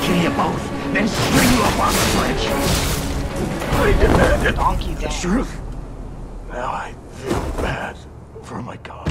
kill you both, then string you up on the bridge. I demanded Donkey the down. truth. Now I feel bad for my god.